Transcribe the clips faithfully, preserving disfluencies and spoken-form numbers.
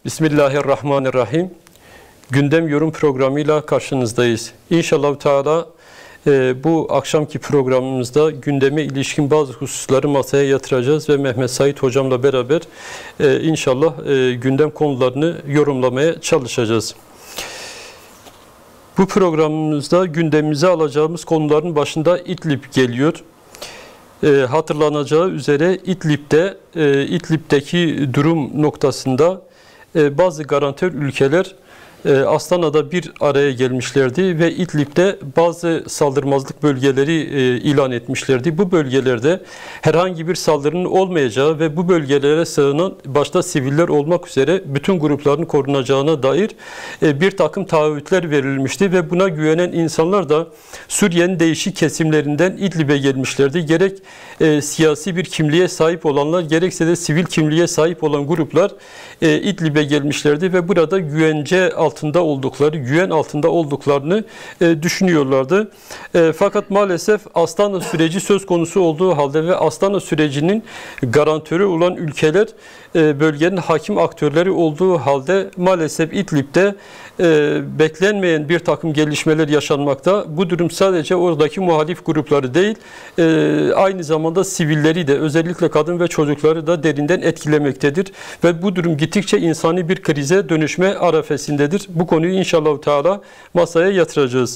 Bismillahirrahmanirrahim. Gündem yorum programıyla karşınızdayız. İnşallah Teala e, bu akşamki programımızda gündeme ilişkin bazı hususları masaya yatıracağız ve Mehmet Said hocamla beraber e, inşallah e, gündem konularını yorumlamaya çalışacağız. Bu programımızda gündemimize alacağımız konuların başında İdlib geliyor. E, hatırlanacağı üzere İdlib'de, e, İdlib'deki durum noktasında e, bazı garantör ülkeler e, Astana'da bir araya gelmişlerdi ve İdlib'de bazı saldırmazlık bölgeleri e, ilan etmişlerdi. Bu bölgelerde herhangi bir saldırının olmayacağı ve bu bölgelere sığınan başta siviller olmak üzere bütün grupların korunacağına dair e, bir takım taahhütler verilmişti ve buna güvenen insanlar da Suriye'nin değişik kesimlerinden İdlib'e gelmişlerdi. Gerek e, siyasi bir kimliğe sahip olanlar, gerekse de sivil kimliğe sahip olan gruplar e, İdlib'e gelmişlerdi ve burada güvence altında oldukları, güven altında olduklarını e, düşünüyorlardı. E, fakat maalesef Astana süreci söz konusu olduğu halde ve Astana sürecinin garantörü olan ülkeler e, bölgenin hakim aktörleri olduğu halde maalesef İdlib'de e, beklenmeyen bir takım gelişmeler yaşanmakta. Bu durum sadece oradaki muhalif grupları değil, e, aynı zamanda sivilleri de, özellikle kadın ve çocukları da derinden etkilemektedir ve bu durum gittikçe insani bir krize dönüşme arefesindedir. Bu konuyu inşallah Teala masaya yatıracağız.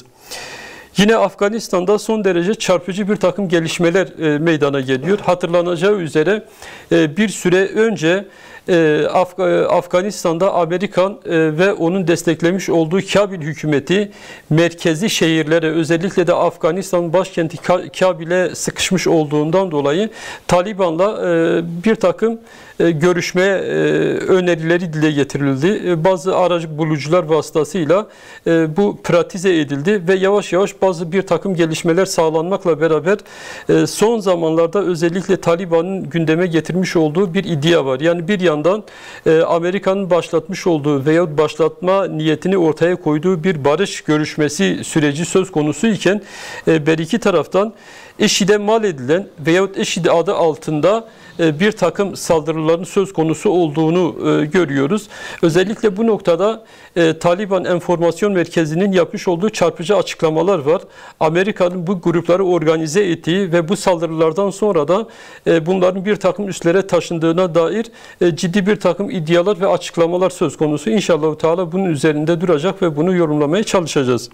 Yine Afganistan'da son derece çarpıcı bir takım gelişmeler e, meydana geliyor. Hatırlanacağı üzere e, bir süre önce e, Af Afganistan'da Amerikan e, ve onun desteklemiş olduğu Kabil hükümeti merkezi şehirlere, özellikle de Afganistan başkenti Kabil'e sıkışmış olduğundan dolayı Taliban'la e, bir takım e, görüşme e, önerileri dile getirildi. E, bazı aracı bulucular vasıtasıyla e, bu pratize edildi ve yavaş yavaş bazı bir takım gelişmeler sağlanmakla beraber e, son zamanlarda özellikle Taliban'ın gündeme getirmiş olduğu bir iddia var. Yani bir yandan e, Amerika'nın başlatmış olduğu veyahut başlatma niyetini ortaya koyduğu bir barış görüşmesi süreci söz konusu iken e, bir iki taraftan IŞİD'e mal edilen veyahut IŞİD adı altında bir takım saldırıların söz konusu olduğunu görüyoruz. Özellikle bu noktada Taliban Enformasyon Merkezi'nin yapmış olduğu çarpıcı açıklamalar var. Amerika'nın bu grupları organize ettiği ve bu saldırılardan sonra da bunların bir takım üslere taşındığına dair ciddi bir takım iddialar ve açıklamalar söz konusu. İnşallah Teala bunun üzerinde duracak ve bunu yorumlamaya çalışacağız.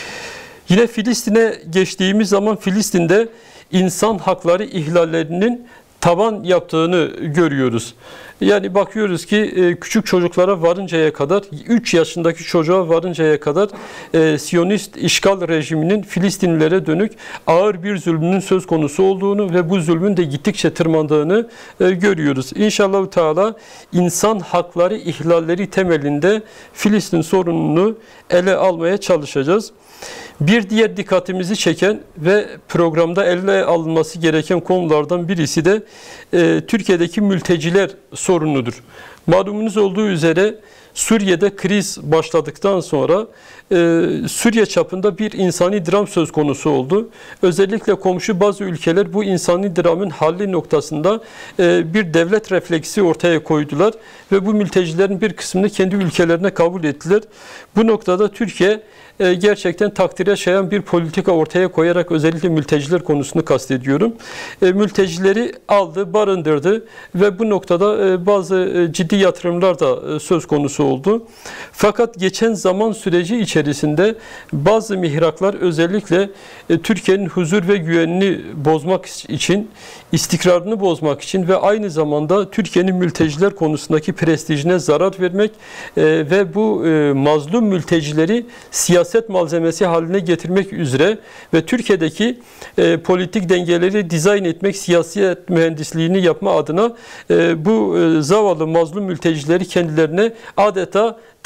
Yine Filistin'e geçtiğimiz zaman Filistin'de insan hakları ihlallerinin tavan yaptığını görüyoruz. Yani bakıyoruz ki küçük çocuklara varıncaya kadar, üç yaşındaki çocuğa varıncaya kadar e, Siyonist işgal rejiminin Filistinlilere dönük ağır bir zulmünün söz konusu olduğunu ve bu zulmün de gittikçe tırmandığını e, görüyoruz. İnşallah Teala insan hakları ihlalleri temelinde Filistin sorununu ele almaya çalışacağız. Bir diğer dikkatimizi çeken ve programda ele alınması gereken konulardan birisi de e, Türkiye'deki mülteciler sorunudur. Malumunuz olduğu üzere Suriye'de kriz başladıktan sonra e, Suriye çapında bir insani dram söz konusu oldu. Özellikle komşu bazı ülkeler bu insani dramın halli noktasında e, bir devlet refleksi ortaya koydular ve bu mültecilerin bir kısmını kendi ülkelerine kabul ettiler. Bu noktada Türkiye e, gerçekten takdire şayan bir politika ortaya koyarak özellikle mülteciler konusunu kastediyorum. E, mültecileri aldı, barındırdı ve bu noktada e, bazı e, ciddi yatırımlar da e, söz konusu oldu. Fakat geçen zaman süreci içerisinde bazı mihraklar özellikle e, Türkiye'nin huzur ve güvenini bozmak için, istikrarını bozmak için ve aynı zamanda Türkiye'nin mülteciler konusundaki prestijine zarar vermek e, ve bu e, mazlum mültecileri siyaset malzemesi haline getirmek üzere ve Türkiye'deki e, politik dengeleri dizayn etmek, siyaset mühendisliğini yapma adına e, bu e, zavallı mazlum mültecileri kendilerine adeta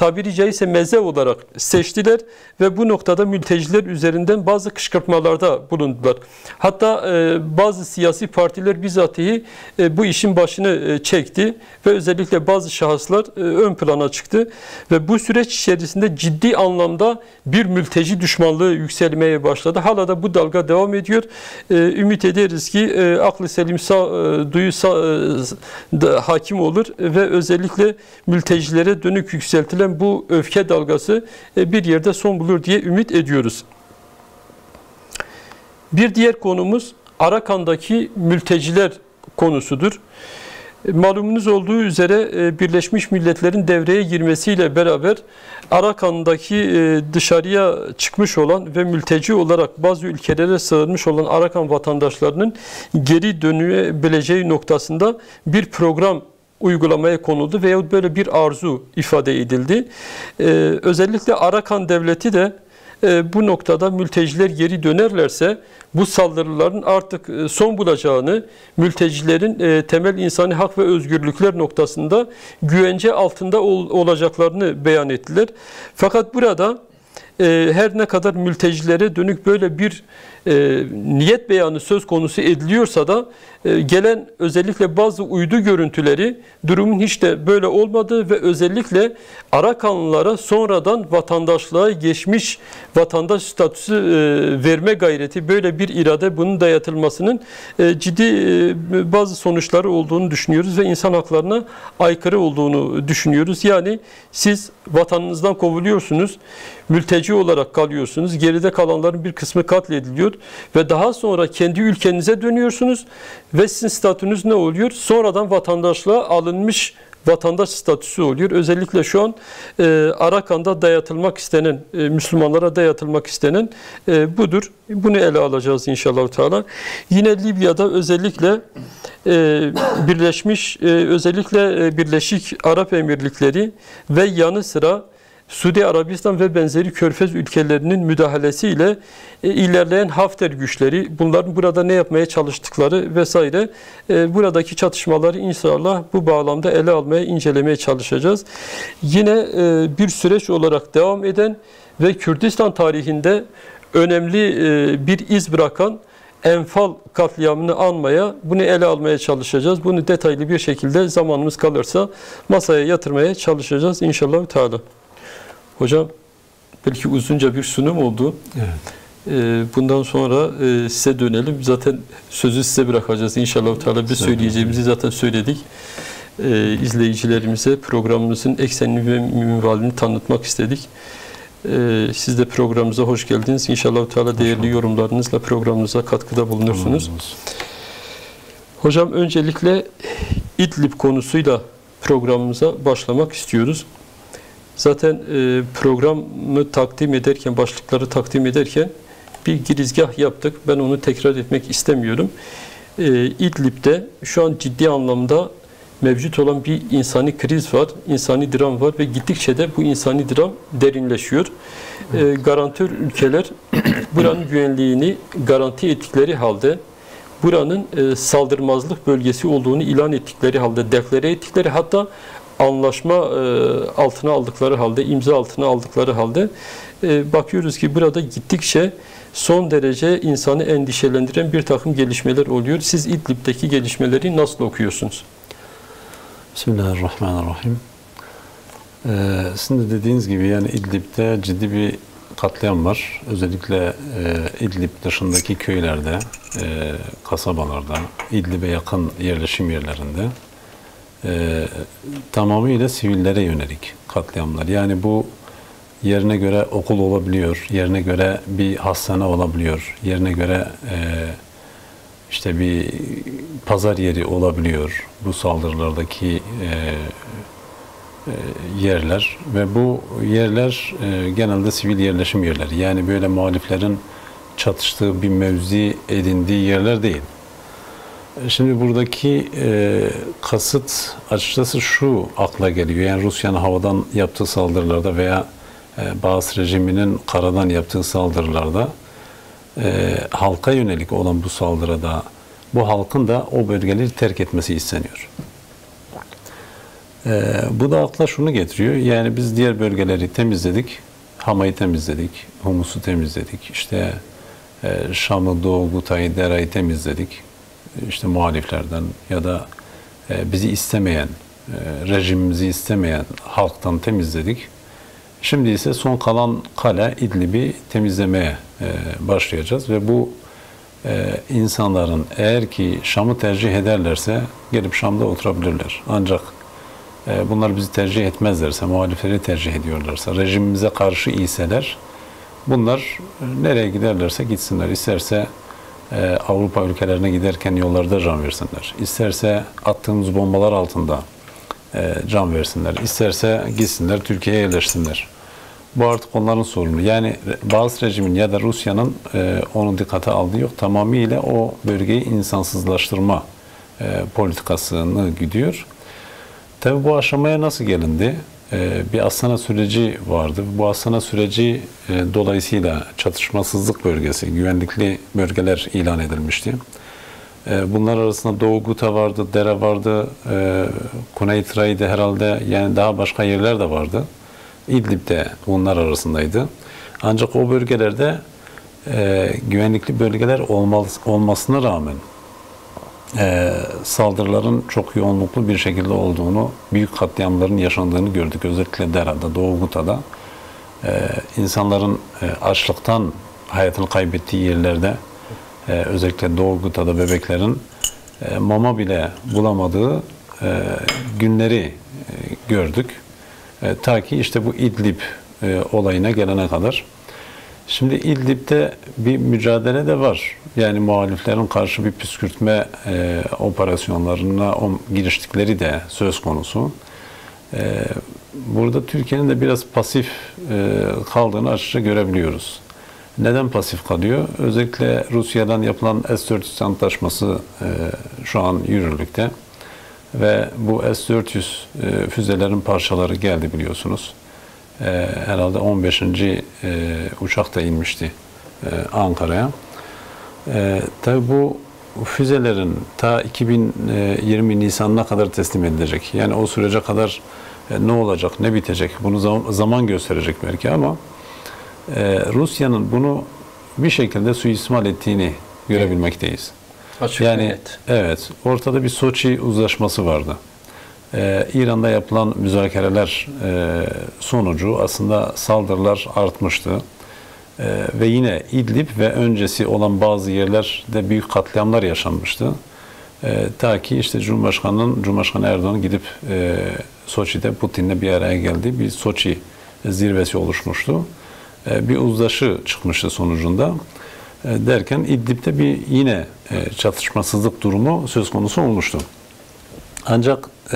tabiri caizse meze olarak seçtiler ve bu noktada mülteciler üzerinden bazı kışkırtmalarda bulundular. Hatta e, bazı siyasi partiler bizatihi e, bu işin başını e, çekti ve özellikle bazı şahıslar e, ön plana çıktı ve bu süreç içerisinde ciddi anlamda bir mülteci düşmanlığı yükselmeye başladı. Hala da bu dalga devam ediyor. E, ümit ederiz ki e, aklı selim sağ, e, duyu sağ, e, da hakim olur ve özellikle mültecilere dönük yükseltilen bu öfke dalgası e, bir yerde son bulur diye ümit ediyoruz. Bir diğer konumuz Arakan'daki mülteciler konusudur. Malumunuz olduğu üzere Birleşmiş Milletler'in devreye girmesiyle beraber Arakan'daki dışarıya çıkmış olan ve mülteci olarak bazı ülkelere sığınmış olan Arakan vatandaşlarının geri dönebileceği noktasında bir program uygulamaya konuldu veyahut böyle bir arzu ifade edildi. Özellikle Arakan Devleti de bu noktada mülteciler geri dönerlerse bu saldırıların artık son bulacağını, mültecilerin temel insani hak ve özgürlükler noktasında güvence altında olacaklarını beyan ettiler. Fakat burada her ne kadar mültecilere dönük böyle bir e, niyet beyanı söz konusu ediliyorsa da e, gelen özellikle bazı uydu görüntüleri durumun hiç de böyle olmadığı ve özellikle Arakanlılara sonradan vatandaşlığa geçmiş vatandaş statüsü e, verme gayreti, böyle bir irade, bunun dayatılmasının e, ciddi e, bazı sonuçları olduğunu düşünüyoruz ve insan haklarına aykırı olduğunu düşünüyoruz. Yani siz vatanınızdan kovuluyorsunuz, mülteci olarak kalıyorsunuz, geride kalanların bir kısmı katlediliyor ve daha sonra kendi ülkenize dönüyorsunuz ve sizin statünüz ne oluyor? Sonradan vatandaşlığa alınmış vatandaş statüsü oluyor. Özellikle şu an e, Arakan'da dayatılmak istenen, e, Müslümanlara dayatılmak istenen e, budur. Bunu ele alacağız inşallah Teala. Yine Libya'da özellikle e, Birleşmiş, e, özellikle e, Birleşik Arap Emirlikleri ve yanı sıra Suudi Arabistan ve benzeri Körfez ülkelerinin müdahalesiyle e, ilerleyen Hafter güçleri, bunların burada ne yapmaya çalıştıkları vesaire, e, buradaki çatışmaları inşallah bu bağlamda ele almaya, incelemeye çalışacağız. Yine e, bir süreç olarak devam eden ve Kürdistan tarihinde önemli e, bir iz bırakan Enfal katliamını anmaya, bunu ele almaya çalışacağız. Bunu detaylı bir şekilde zamanımız kalırsa masaya yatırmaya çalışacağız inşallah Teala. Hocam, belki uzunca bir sunum oldu. Evet. Bundan sonra size dönelim. Zaten sözü size bırakacağız inşallah Teala. Biz söyleyeceğimizi zaten söyledik. İzleyicilerimize programımızın eksenini ve minvalini tanıtmak istedik. Siz de programımıza hoş geldiniz. İnşallah Teala değerli yorumlarınızla programımıza katkıda bulunursunuz. Hocam, öncelikle İdlib konusuyla programımıza başlamak istiyoruz. Zaten e, programı takdim ederken, başlıkları takdim ederken bir girizgah yaptık. Ben onu tekrar etmek istemiyorum. E, İdlib'de şu an ciddi anlamda mevcut olan bir insani kriz var, insani dram var ve gittikçe de bu insani dram derinleşiyor. E, garantör ülkeler buranın güvenliğini garanti ettikleri halde, buranın e, saldırmazlık bölgesi olduğunu ilan ettikleri halde, deklare ettikleri, hatta anlaşma altına aldıkları halde, imza altına aldıkları halde bakıyoruz ki burada gittikçe son derece insanı endişelendiren bir takım gelişmeler oluyor. Siz İdlib'deki gelişmeleri nasıl okuyorsunuz? Bismillahirrahmanirrahim. Ee, sizin de dediğiniz gibi yani İdlib'de ciddi bir katliam var. Özellikle e, İdlib dışındaki köylerde, e, kasabalarda, İdlib'e yakın yerleşim yerlerinde E, tamamıyla sivillere yönelik katliamlar. Yani bu yerine göre okul olabiliyor, yerine göre bir hastane olabiliyor, yerine göre e, işte bir pazar yeri olabiliyor. Bu saldırılardaki e, e, yerler ve bu yerler e, genelde sivil yerleşim yerleri. Yani böyle muhaliflerin çatıştığı bir mevzi edindiği yerler değil. Şimdi buradaki e, kasıt açıkçası şu akla geliyor. Yani Rusya'nın havadan yaptığı saldırılarda veya e, Bağız rejiminin karadan yaptığı saldırılarda e, halka yönelik olan bu saldırıda bu halkın da o bölgeleri terk etmesi isteniyor. E, bu da akla şunu getiriyor. Yani biz diğer bölgeleri temizledik. Hama'yı temizledik. Humus'u temizledik. İşte e, Şam'ı, Doğu, Guta'yı, Dera'yı temizledik. İşte muhaliflerden ya da e, bizi istemeyen, e, rejimimizi istemeyen halktan temizledik. Şimdi ise son kalan kale İdlib'i temizlemeye e, başlayacağız ve bu e, insanların eğer ki Şam'ı tercih ederlerse gelip Şam'da oturabilirler. Ancak e, bunlar bizi tercih etmezlerse, muhalifleri tercih ediyorlarsa, rejimimize karşı iyseler, bunlar e, nereye giderlerse gitsinler. İsterse e, Avrupa ülkelerine giderken yollarda can versinler. İsterse attığımız bombalar altında e, can versinler. İsterse gitsinler Türkiye'ye yerleşsinler. Bu artık onların sorunu. Yani bazı rejimin ya da Rusya'nın e, onu dikkate aldığı yok. Tamamıyla o bölgeyi insansızlaştırma e, politikasını gidiyor. Tabii bu aşamaya nasıl gelindi? E, bir Astana süreci vardı. Bu Astana süreci e, dolayısıyla çatışmasızlık bölgesi, güvenlikli bölgeler ilan edilmişti. E, bunlar arasında Doğu Guta vardı, Dere vardı, e, Kuzey Trai'de herhalde, yani daha başka yerler de vardı. İdlib de bunlar arasındaydı. Ancak o bölgelerde e, güvenlikli bölgeler olmaz, olmasına rağmen e, saldırıların çok yoğunluklu bir şekilde olduğunu, büyük katliamların yaşandığını gördük. Özellikle Dera'da, Doğu Guta'da e, insanların e, açlıktan hayatını kaybettiği yerlerde, e, özellikle Doğu Guta'da bebeklerin e, mama bile bulamadığı e, günleri e, gördük. E, ta ki işte bu İdlib e, olayına gelene kadar. Şimdi İdlib'de bir mücadele de var. Yani muhaliflerin karşı bir püskürtme e, operasyonlarına o, giriştikleri de söz konusu. E, burada Türkiye'nin de biraz pasif e, kaldığını açıkça görebiliyoruz. Neden pasif kalıyor? Özellikle Rusya'dan yapılan S dört yüz antlaşması e, şu an yürürlükte. Ve bu S dört yüz e, füzelerin parçaları geldi biliyorsunuz. E, herhalde on beşinci E, uçak da inmişti e, Ankara'ya. E, tabii bu füzelerin ta iki bin yirmi Nisan'ına kadar teslim edilecek. Yani o sürece kadar e, ne olacak, ne bitecek bunu zaman, zaman gösterecek belki ama e, Rusya'nın bunu bir şekilde suistimal ettiğini görebilmekteyiz. Açık yani net. Evet, ortada bir Soçi uzlaşması vardı. Ee, İran'da yapılan müzakereler e, sonucu aslında saldırılar artmıştı. Ee, ve yine İdlib ve öncesi olan bazı yerlerde büyük katliamlar yaşanmıştı. Ee, ta ki işte Cumhurbaşkanı'nın, Cumhurbaşkanı Erdoğan gidip e, Soçi'de Putin'le bir araya geldiği bir Soçi zirvesi oluşmuştu. Ee, bir uzlaşı çıkmıştı sonucunda. Derken İdlib'de bir yine çatışmasızlık durumu söz konusu olmuştu. Ancak e,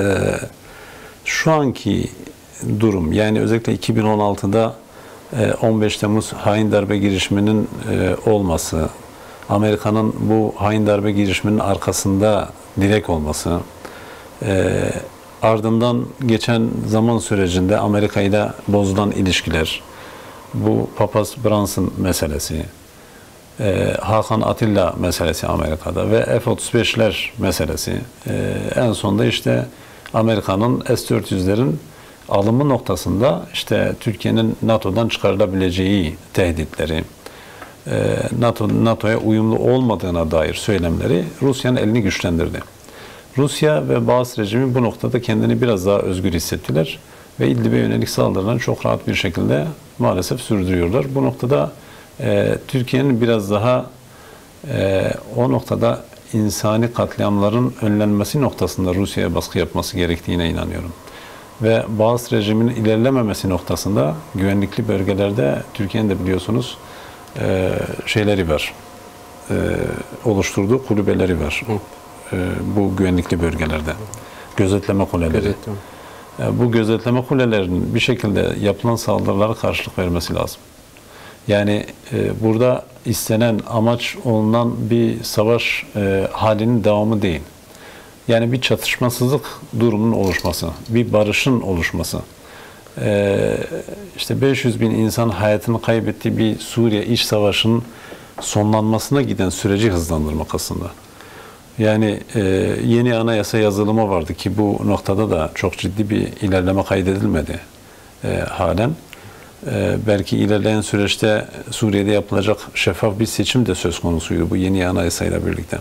şu anki durum, yani özellikle iki bin on altıda e, on beş Temmuz hain darbe girişiminin e, olması, Amerika'nın bu hain darbe girişiminin arkasında direkt olması, e, ardından geçen zaman sürecinde Amerika ile bozulan ilişkiler, bu Papaz Brunson meselesi, Ee, Hakan Atilla meselesi Amerika'da ve F otuz beşler meselesi. Ee, en sonunda işte Amerika'nın S dört yüzlerin alımı noktasında işte Türkiye'nin NATO'dan çıkarılabileceği tehditleri, e, NATO NATO'ya uyumlu olmadığına dair söylemleri Rusya'nın elini güçlendirdi. Rusya ve Bağız rejimi bu noktada kendini biraz daha özgür hissettiler ve İdlib'e yönelik saldırılarını çok rahat bir şekilde maalesef sürdürüyorlar. Bu noktada Ee, Türkiye'nin biraz daha e, o noktada insani katliamların önlenmesi noktasında Rusya'ya baskı yapması gerektiğine inanıyorum. Ve Bağız rejiminin ilerlememesi noktasında güvenlikli bölgelerde Türkiye'nin de biliyorsunuz e, şeyleri var, e, oluşturduğu kulübeleri var. E, bu güvenlikli bölgelerde. Gözetleme kuleleri. Gözetleme. E, bu gözetleme kulelerinin bir şekilde yapılan saldırılara karşılık vermesi lazım. Yani e, burada istenen amaç olunan bir savaş e, halinin devamı değil. Yani bir çatışmasızlık durumunun oluşması, bir barışın oluşması. E, işte beş yüz bin insan hayatını kaybettiği bir Suriye iç savaşının sonlanmasına giden süreci hızlandırmak aslında. Yani e, yeni anayasa yazılımı vardı ki bu noktada da çok ciddi bir ilerleme kaydedilmedi e, halen. E, belki ilerleyen süreçte Suriye'de yapılacak şeffaf bir seçim de söz konusuydu bu yeni anayasayla birlikte.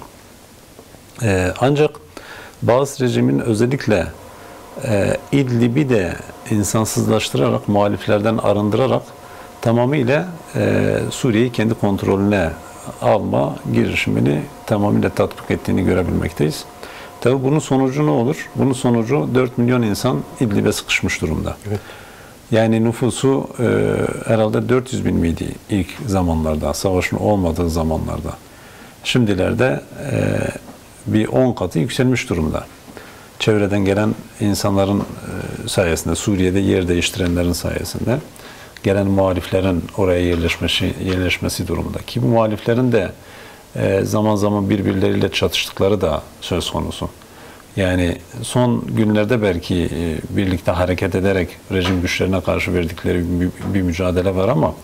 E, ancak bazı rejimin özellikle e, İdlib'i de insansızlaştırarak, muhaliflerden arındırarak tamamıyla e, Suriye'yi kendi kontrolüne alma girişimini tamamıyla tatbik ettiğini görebilmekteyiz. Tabii bunun sonucu ne olur? Bunun sonucu dört milyon insan İdlib'e sıkışmış durumda. Evet. Yani nüfusu e, herhalde dört yüz bin miydi ilk zamanlarda, savaşın olmadığı zamanlarda. Şimdilerde e, bir on katı yükselmiş durumda. Çevreden gelen insanların e, sayesinde, Suriye'de yer değiştirenlerin sayesinde, gelen muhaliflerin oraya yerleşmesi, yerleşmesi durumunda. Ki bu muhaliflerin de e, zaman zaman birbirleriyle çatıştıkları da söz konusu. Yani son günlerde belki e, birlikte hareket ederek rejim güçlerine karşı verdikleri bir, bir mücadele var ama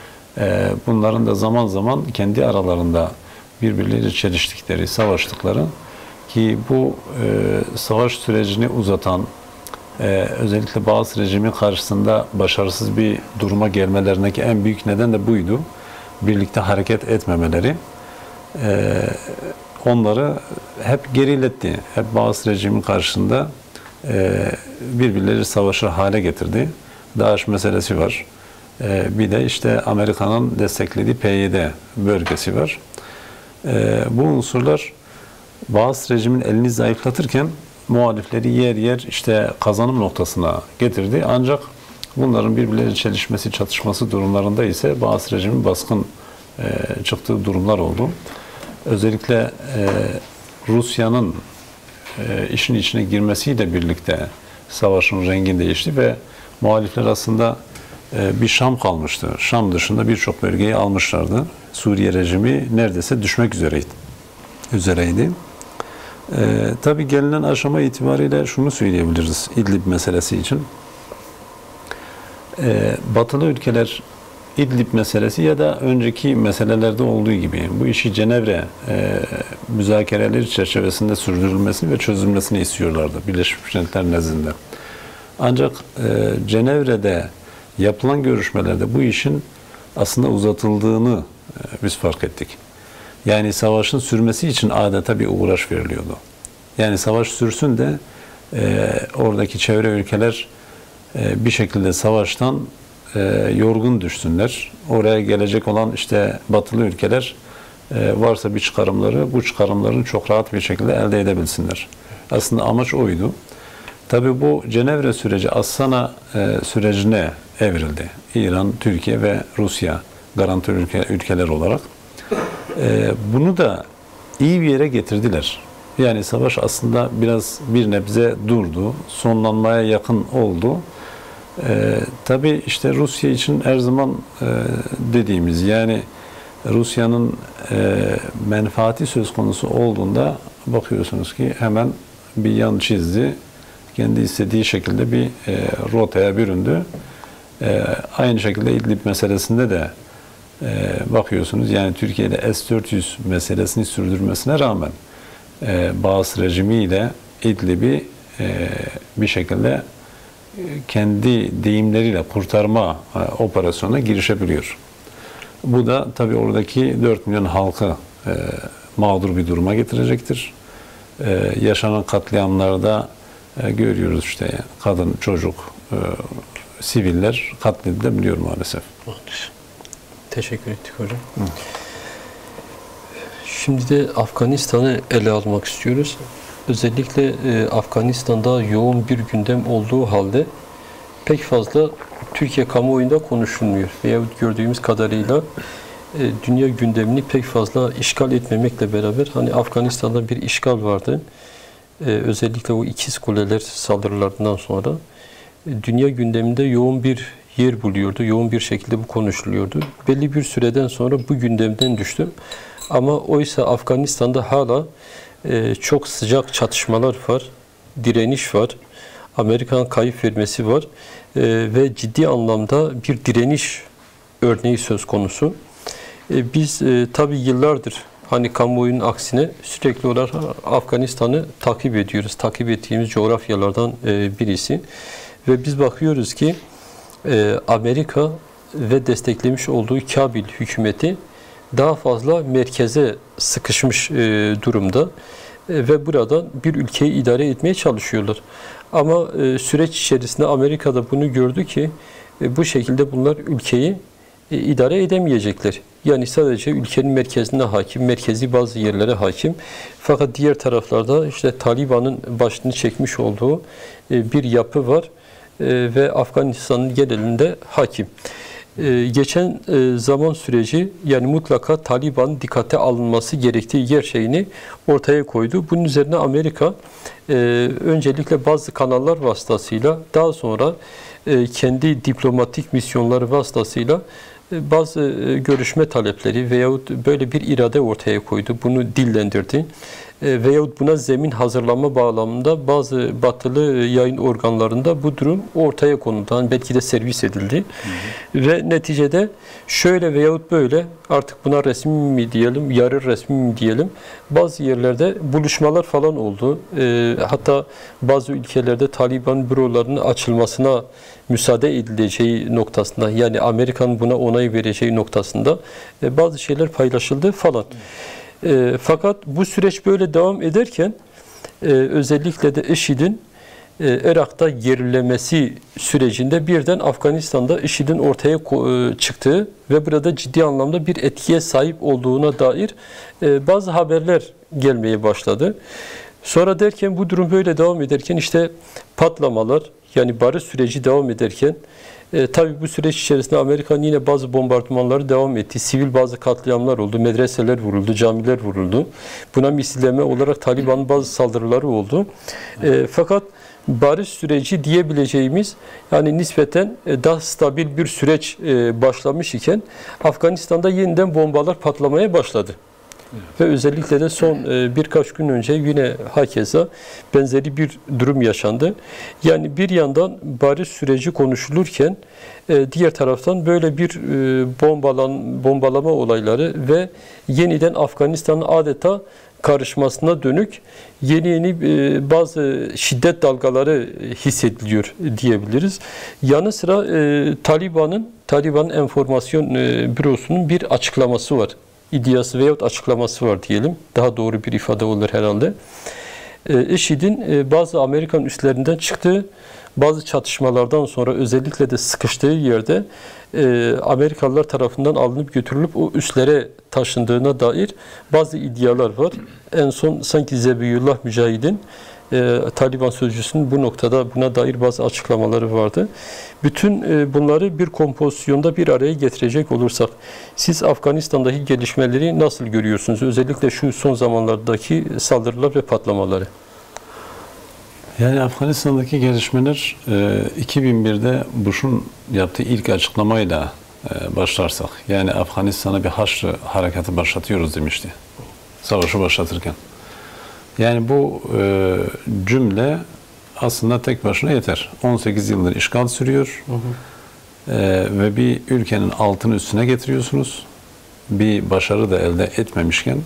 e, bunların da zaman zaman kendi aralarında birbirleriyle çeliştikleri, savaştıkları ki bu e, savaş sürecini uzatan, Ee, özellikle bazı rejimin karşısında başarısız bir duruma gelmelerindeki en büyük neden de buydu. Birlikte hareket etmemeleri ee, onları hep geriletti. Hep bazı rejimin karşısında e, birbirleri savaşır hale getirdi. DAEŞ meselesi var. Ee, bir de işte Amerika'nın desteklediği P Y D bölgesi var. Ee, bu unsurlar bazı rejimin elini zayıflatırken muhalifleri yer yer işte kazanım noktasına getirdi. Ancak bunların birbirleriyle çelişmesi, çatışması durumlarında ise bazı rejimin baskın e, çıktığı durumlar oldu. Özellikle e, Rusya'nın e, işin içine girmesiyle birlikte savaşın rengi değişti ve muhalifler aslında e, bir Şam kalmıştı. Şam dışında birçok bölgeyi almışlardı. Suriye rejimi neredeyse düşmek üzereydi. üzereydi. Ee, tabii gelinen aşama itibariyle şunu söyleyebiliriz İdlib meselesi için. Ee, batılı ülkeler İdlib meselesi ya da önceki meselelerde olduğu gibi bu işi Cenevre e, müzakereleri çerçevesinde sürdürülmesini ve çözülmesini istiyorlardı Birleşmiş Milletler nezdinde. Ancak e, Cenevre'de yapılan görüşmelerde bu işin aslında uzatıldığını e, biz fark ettik. Yani savaşın sürmesi için adeta bir uğraş veriliyordu. Yani savaş sürsün de e, oradaki çevre ülkeler e, bir şekilde savaştan e, yorgun düşsünler. Oraya gelecek olan işte batılı ülkeler e, varsa bir çıkarımları, bu çıkarımlarını çok rahat bir şekilde elde edebilsinler. Aslında amaç oydu. Tabii bu Cenevre süreci Astana e, sürecine evrildi. İran, Türkiye ve Rusya garantör ülke, ülkeler olarak. Ee, bunu da iyi bir yere getirdiler. Yani savaş aslında biraz bir nebze durdu. Sonlanmaya yakın oldu. Ee, tabii işte Rusya için her zaman e, dediğimiz yani Rusya'nın e, menfaati söz konusu olduğunda bakıyorsunuz ki hemen bir yan çizdi. Kendi istediği şekilde bir e, rotaya büründü. E, aynı şekilde İdlib meselesinde de Ee, bakıyorsunuz yani Türkiye'de S dört yüz meselesini sürdürmesine rağmen e, Baas rejimiyle İdlib'i e, bir şekilde e, kendi deyimleriyle kurtarma e, operasyonuna girişebiliyor. Bu da tabii oradaki dört milyon halkı e, mağdur bir duruma getirecektir. E, yaşanan katliamlarda e, görüyoruz işte kadın, çocuk, e, siviller katledilebiliyor maalesef. Teşekkür ettik hocam. Hı. Şimdi de Afganistan'ı ele almak istiyoruz. Özellikle e, Afganistan'da yoğun bir gündem olduğu halde pek fazla Türkiye kamuoyunda konuşulmuyor. Veyahut gördüğümüz kadarıyla e, dünya gündemini pek fazla işgal etmemekle beraber hani Afganistan'da bir işgal vardı. E, özellikle o ikiz kuleler saldırılarından sonra e, dünya gündeminde yoğun bir yer buluyordu. Yoğun bir şekilde bu konuşuluyordu. Belli bir süreden sonra bu gündemden düştü. Ama oysa Afganistan'da hala e, çok sıcak çatışmalar var. Direniş var. Amerika'nın kayıp vermesi var. E, ve ciddi anlamda bir direniş örneği söz konusu. E, biz e, tabii yıllardır hani kamuoyunun aksine sürekli olarak Afganistan'ı takip ediyoruz. Takip ettiğimiz coğrafyalardan birisi. Ve biz bakıyoruz ki Amerika ve desteklemiş olduğu Kabil hükümeti daha fazla merkeze sıkışmış durumda. Ve buradan bir ülkeyi idare etmeye çalışıyorlar. Ama süreç içerisinde Amerika'da bunu gördü ki bu şekilde bunlar ülkeyi idare edemeyecekler. Yani sadece ülkenin merkezine hakim, merkezi bazı yerlere hakim. Fakat diğer taraflarda işte Taliban'ın başını çekmiş olduğu bir yapı var ve Afganistan'ın genelinde hakim. Geçen zaman süreci, yani mutlaka Taliban'ın dikkate alınması gerektiği gerçeğini ortaya koydu. Bunun üzerine Amerika öncelikle bazı kanallar vasıtasıyla, daha sonra kendi diplomatik misyonları vasıtasıyla bazı görüşme talepleri veyahut böyle bir irade ortaya koydu. Bunu dillendirdi. Veyahut buna zemin hazırlama bağlamında bazı batılı yayın organlarında bu durum ortaya konuldu. Belki de servis edildi. Hı hı. Ve neticede şöyle veyahut böyle, artık buna resmi mi diyelim, yarı resmi mi diyelim, bazı yerlerde buluşmalar falan oldu. Hatta bazı ülkelerde Taliban bürolarının açılmasına müsaade edileceği noktasında, yani Amerika'nın buna onay vereceği noktasında bazı şeyler paylaşıldı falan. E, fakat bu süreç böyle devam ederken e, özellikle de IŞİD'in e, Irak'ta gerilemesi sürecinde birden Afganistan'da IŞİD'in ortaya e, çıktığı ve burada ciddi anlamda bir etkiye sahip olduğuna dair e, bazı haberler gelmeye başladı. Sonra derken bu durum böyle devam ederken işte patlamalar, yani barış süreci devam ederken E, tabii bu süreç içerisinde Amerika'nın yine bazı bombardımanları devam etti. Sivil bazı katliamlar oldu. Medreseler vuruldu, camiler vuruldu. Buna misilleme olarak Taliban'ın bazı saldırıları oldu. E, fakat barış süreci diyebileceğimiz, yani nispeten daha stabil bir süreç e, başlamış iken Afganistan'da yeniden bombalar patlamaya başladı. Evet. Ve özellikle de son e, birkaç gün önce yine hakeza benzeri bir durum yaşandı. Yani bir yandan barış süreci konuşulurken e, diğer taraftan böyle bir e, bombalan, bombalama olayları ve yeniden Afganistan'ın adeta karışmasına dönük yeni yeni e, bazı şiddet dalgaları hissediliyor diyebiliriz. Yanı sıra e, Taliban'ın Taliban'ın enformasyon e, bürosunun bir açıklaması var. İddiası veyahut açıklaması var diyelim. Daha doğru bir ifade olur herhalde. E, IŞİD'in e, bazı Amerikan üslerinden çıktığı, bazı çatışmalardan sonra özellikle de sıkıştığı yerde e, Amerikalılar tarafından alınıp götürülüp o üslere taşındığına dair bazı iddialar var. En son sanki Zebihullah Mücahid'in e, Taliban sözcüsünün bu noktada buna dair bazı açıklamaları vardı. Bütün e, bunları bir kompozisyonda bir araya getirecek olursak, siz Afganistan'daki gelişmeleri nasıl görüyorsunuz? Özellikle şu son zamanlardaki saldırılar ve patlamaları. Yani Afganistan'daki gelişmeler iki bin birde Bush'un yaptığı ilk açıklamayla başlarsak, yani Afganistan'a bir Haçlı harekatı başlatıyoruz demişti. Savaşı başlatırken. Yani bu cümle aslında tek başına yeter. on sekiz yıldır işgal sürüyor. Hı hı. Ve bir ülkenin altını üstüne getiriyorsunuz. Bir başarı da elde etmemişken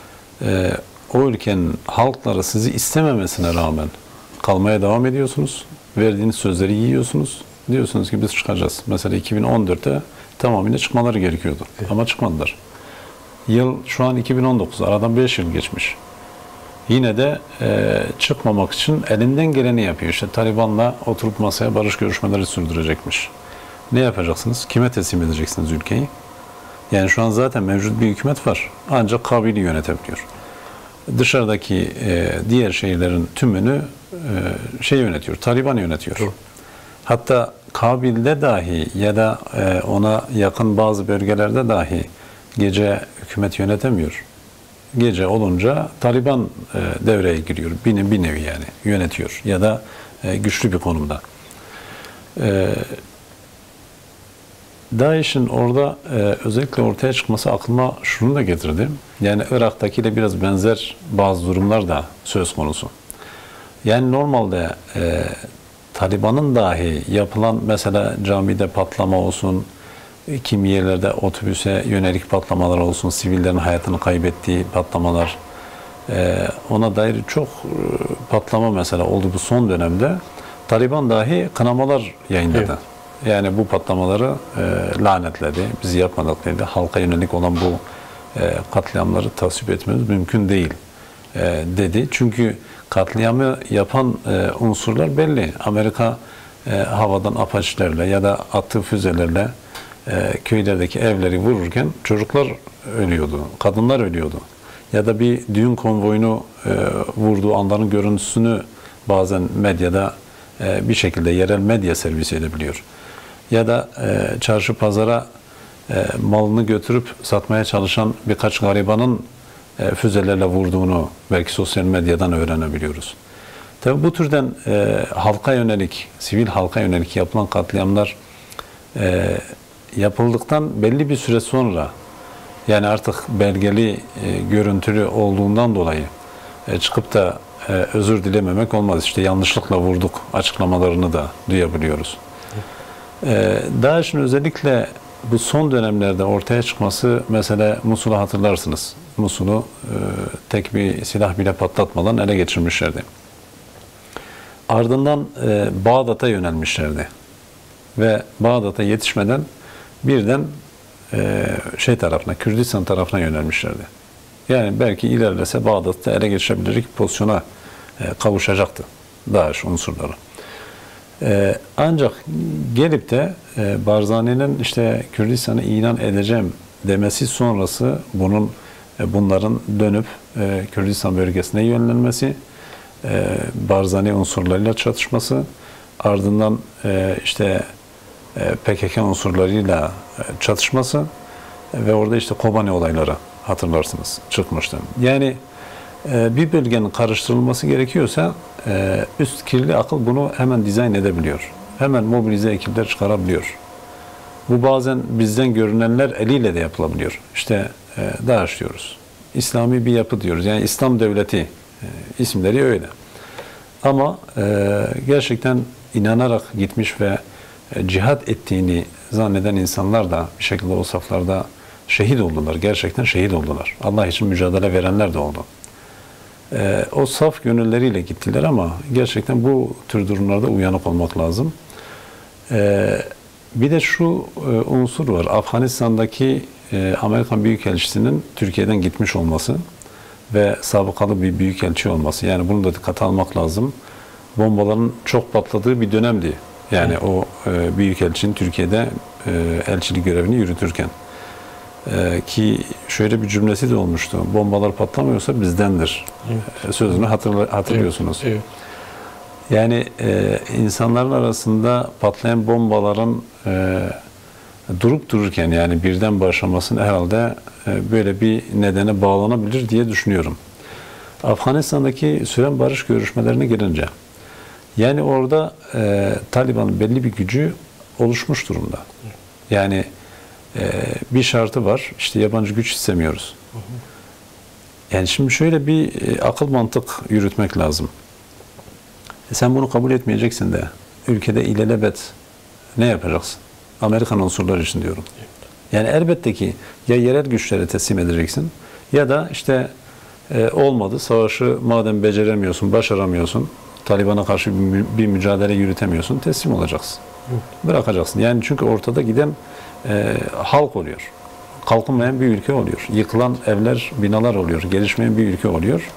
o ülkenin halkları sizi istememesine rağmen kalmaya devam ediyorsunuz. Verdiğiniz sözleri yiyorsunuz. Diyorsunuz ki biz çıkacağız. Mesela iki bin on dörtte tamamıyla çıkmaları gerekiyordu. Evet. Ama çıkmadılar. Yıl şu an iki bin on dokuz. Aradan beş yıl geçmiş. Yine de e, çıkmamak için elinden geleni yapıyor. İşte Taliban'la oturup masaya barış görüşmeleri sürdürecekmiş. Ne yapacaksınız? Kime teslim edeceksiniz ülkeyi? Yani şu an zaten mevcut bir hükümet var. Ancak Kabil'i yönetebiliyor. Dışarıdaki e, diğer şehirlerin tümünü e, şey yönetiyor, Taliban yönetiyor. Doğru. Hatta Kabil'de dahi ya da e, ona yakın bazı bölgelerde dahi gece hükümet yönetemiyor. Gece olunca Taliban e, devreye giriyor. Bir, bir nevi yani yönetiyor ya da e, güçlü bir konumda. E, DAEŞ'in orada e, özellikle ortaya çıkması aklıma şunu da getirdi. Yani Irak'takiyle biraz benzer bazı durumlar da söz konusu. Yani normalde e, Taliban'ın dahi yapılan mesela camide patlama olsun kimi yerlerde otobüse yönelik patlamalar olsun, sivillerin hayatını kaybettiği patlamalar, e, ona dair çok patlama mesela oldu bu son dönemde. Taliban dahi kınamalar yayınladı. Evet. Yani bu patlamaları e, lanetledi, biz yapmadık dedi. Halka yönelik olan bu e, katliamları tasvip etmemiz mümkün değil e, dedi. Çünkü katliamı yapan e, unsurlar belli. Amerika e, havadan apaçilerle ya da attığı füzelerle e, köylerdeki evleri vururken çocuklar ölüyordu, kadınlar ölüyordu. Ya da bir düğün konvoyunu e, vurduğu anların görüntüsünü bazen medyada e, bir şekilde yerel medya servis edebiliyor. Ya da e, çarşı pazara e, malını götürüp satmaya çalışan birkaç garibanın e, füzelerle vurduğunu belki sosyal medyadan öğrenebiliyoruz. Tabii bu türden e, halka yönelik, sivil halka yönelik yapılan katliamlar e, yapıldıktan belli bir süre sonra, yani artık belgeli, e, görüntülü olduğundan dolayı e, çıkıp da e, özür dilememek olmaz. İşte yanlışlıkla vurduk açıklamalarını da duyabiliyoruz. E, DAEŞ'in özellikle bu son dönemlerde ortaya çıkması, mesela Musul'u hatırlarsınız. Musul'u e, tek bir silah bile patlatmadan ele geçirmişlerdi. Ardından e, Bağdat'a yönelmişlerdi. Ve Bağdat'a yetişmeden birden e, şey tarafına, Kürdistan tarafına yönelmişlerdi. Yani belki ilerlese Bağdat'ta ele geçirebilecek pozisyona e, kavuşacaktı DAEŞ unsurları. E, ancak gelip de e, Barzani'nin işte Kürdistan'ı ilan edeceğim demesi sonrası bunun e, bunların dönüp e, Kürdistan bölgesine yönlenmesi, e, Barzani unsurlarıyla çatışması, ardından e, işte e, P K K unsurlarıyla e, çatışması ve orada işte Kobani olayları hatırlarsınız çıkmıştı. Yani e, bir bölgenin karıştırılması gerekiyorsa e, üst kirli akıl bunu hemen dizayn edebiliyor. Hemen mobilize ekipler çıkarabiliyor. Bu bazen bizden görünenler eliyle de yapılabiliyor. İşte e, DAEŞ diyoruz. İslami bir yapı diyoruz. Yani İslam devleti e, isimleri öyle. Ama e, gerçekten inanarak gitmiş ve e, cihat ettiğini zanneden insanlar da bir şekilde o saflarda şehit oldular. Gerçekten şehit oldular. Allah için mücadele verenler de oldu. E, o saf gönülleriyle gittiler ama gerçekten bu tür durumlarda uyanık olmak lazım. E, bir de şu e, unsur var. Afganistan'daki e, Amerikan Büyükelçisi'nin Türkiye'den gitmiş olması ve sabıkalı bir büyükelçi olması. Yani bunu da dikkate almak lazım. Bombaların çok patladığı bir dönemdi. Yani evet. o e, büyükelçinin Türkiye'de e, elçilik görevini yürütürken. E, ki şöyle bir cümlesi de olmuştu. Bombalar patlamıyorsa bizdendir. Evet. Sözünü hatırla, hatırlıyorsunuz. Evet. Evet. Yani e, insanların arasında patlayan bombaların e, durup dururken, yani birden başlamasının herhalde e, böyle bir nedene bağlanabilir diye düşünüyorum. Afganistan'daki süren barış görüşmelerine gelince, yani orada e, Taliban'ın belli bir gücü oluşmuş durumda. Yani e, bir şartı var, işte yabancı güç istemiyoruz. Yani şimdi şöyle bir e, akıl mantık yürütmek lazım. E sen bunu kabul etmeyeceksin de ülkede ilelebet ne yapacaksın? Amerikan unsurlar için diyorum. Yani elbette ki ya yerel güçlere teslim edeceksin ya da işte e, olmadı, savaşı madem beceremiyorsun, başaramıyorsun, Taliban'a karşı bir, bir mücadele yürütemiyorsun, teslim olacaksın. Evet. Bırakacaksın. Yani çünkü ortada giden e, halk oluyor. Kalkınmayan bir ülke oluyor. Yıkılan evler, binalar oluyor. Gelişmeyen bir ülke oluyor.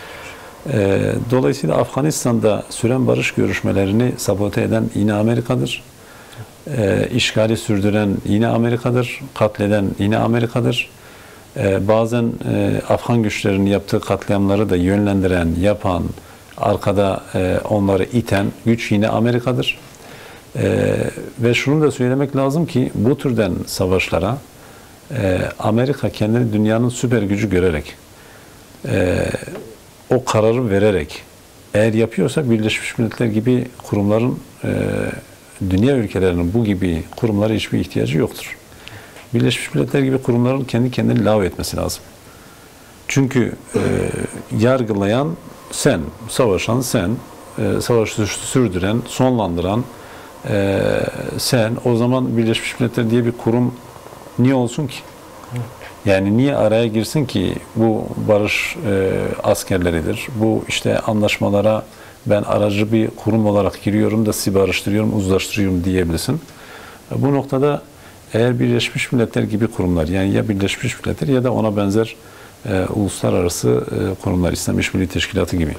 E, dolayısıyla Afganistan'da süren barış görüşmelerini sabote eden yine Amerika'dır. E, işgali sürdüren yine Amerika'dır. Katleden yine Amerika'dır. E, bazen e, Afgan güçlerinin yaptığı katliamları da yönlendiren, yapan, arkada e, onları iten güç yine Amerika'dır. E, ve şunu da söylemek lazım ki bu türden savaşlara e, Amerika kendini dünyanın süper gücü görerek, e, o kararı vererek eğer yapıyorsa Birleşmiş Milletler gibi kurumların, e, dünya ülkelerinin bu gibi kurumlara hiçbir ihtiyacı yoktur. Birleşmiş Milletler gibi kurumların kendi kendini lağv etmesi lazım. Çünkü e, yargılayan sen, savaşan sen, e, savaşı sürdüren, sonlandıran e, sen. O zaman Birleşmiş Milletler diye bir kurum Niye olsun ki? Yani niye araya girsin ki bu barış e, askerleridir? Bu işte anlaşmalara ben aracı bir kurum olarak giriyorum da sizi barıştırıyorum, uzlaştırıyorum diyebilirsin. Bu noktada eğer Birleşmiş Milletler gibi kurumlar, yani ya Birleşmiş Milletler ya da ona benzer e, uluslararası e, kurumlar, İslam İşbirliği Teşkilatı gibi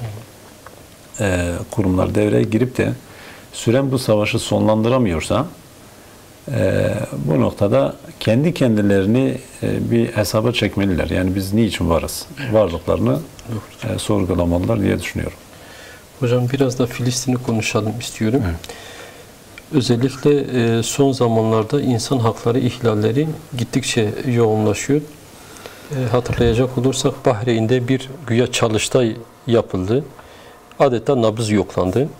e, kurumlar devreye girip de süren bu savaşı sonlandıramıyorsa e, bu noktada kendi kendilerini e, bir hesaba çekmeliler. Yani biz niçin varız? Varlıklarını e, sorgulamalılar diye düşünüyorum. Hocam biraz da Filistin'i konuşalım istiyorum. Evet. Özellikle e, son zamanlarda insan hakları ihlalleri gittikçe yoğunlaşıyor. E, hatırlayacak olursak Bahreyn'de bir güya çalıştay yapıldı. Adeta nabız yoklandı. E,